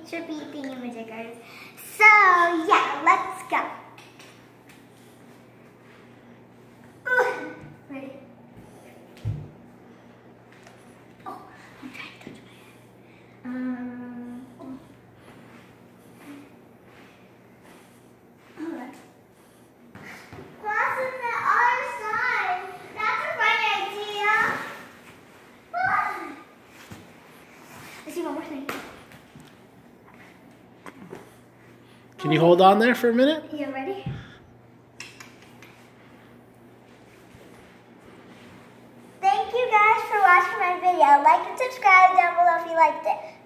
trippy thingamajiggers. So yeah, let's go. Ooh, ready? Oh, I'm trying to touch my head. Cross on the other side. That's a great idea. Let's do one more thing. Can you hold on there for a minute? Yeah, ready? Thank you guys for watching my video. Like and subscribe down below if you liked it.